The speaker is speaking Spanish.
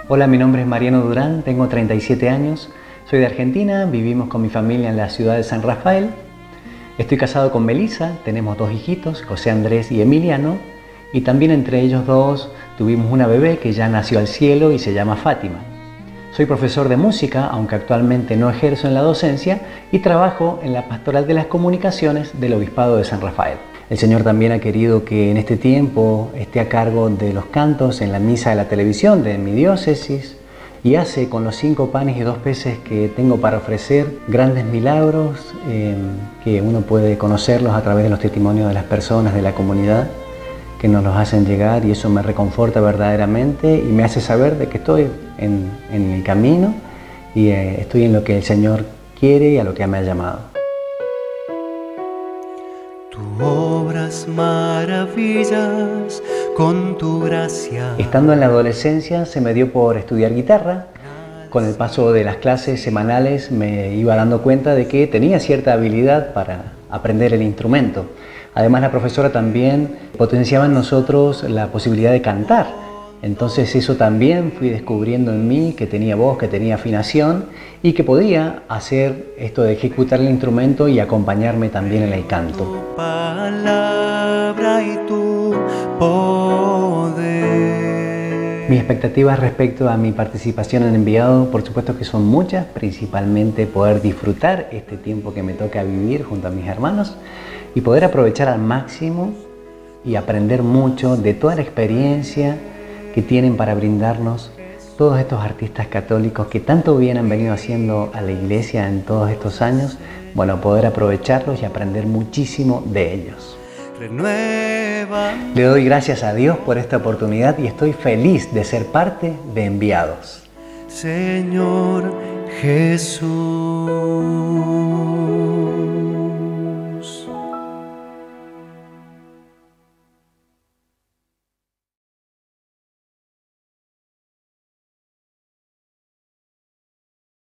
Hola, mi nombre es Mariano Durán, tengo 37 años, soy de Argentina, vivimos con mi familia en la ciudad de San Rafael. Estoy casado con Melissa, tenemos 2 hijitos, José Andrés y Emiliano, y también entre ellos 2 tuvimos una bebé que ya nació al cielo y se llama Fátima. Soy profesor de música, aunque actualmente no ejerzo en la docencia, y trabajo en la Pastoral de las Comunicaciones del Obispado de San Rafael. El Señor también ha querido que en este tiempo esté a cargo de los cantos en la misa de la televisión de mi diócesis y hace con los 5 panes y 2 peces que tengo para ofrecer grandes milagros que uno puede conocerlos a través de los testimonios de las personas de la comunidad que nos los hacen llegar, y eso me reconforta verdaderamente y me hace saber de que estoy en el camino y estoy en lo que el Señor quiere y a lo que me ha llamado. Tú obras maravillas con tu gracia. Estando en la adolescencia se me dio por estudiar guitarra. Con el paso de las clases semanales me iba dando cuenta de que tenía cierta habilidad para aprender el instrumento. Además, la profesora también potenciaba en nosotros la posibilidad de cantar. Entonces eso también fui descubriendo en mí, que tenía voz, que tenía afinación y que podía hacer esto de ejecutar el instrumento y acompañarme también en el canto. Tu palabra y tu poder. Mis expectativas respecto a mi participación en Enviado, por supuesto que son muchas, principalmente poder disfrutar este tiempo que me toca vivir junto a mis hermanos y poder aprovechar al máximo y aprender mucho de toda la experiencia que tienen para brindarnos todos estos artistas católicos que tanto bien han venido haciendo a la Iglesia en todos estos años. Bueno, poder aprovecharlos y aprender muchísimo de ellos. Renueva. Le doy gracias a Dios por esta oportunidad y estoy feliz de ser parte de Enviados. Señor Jesús.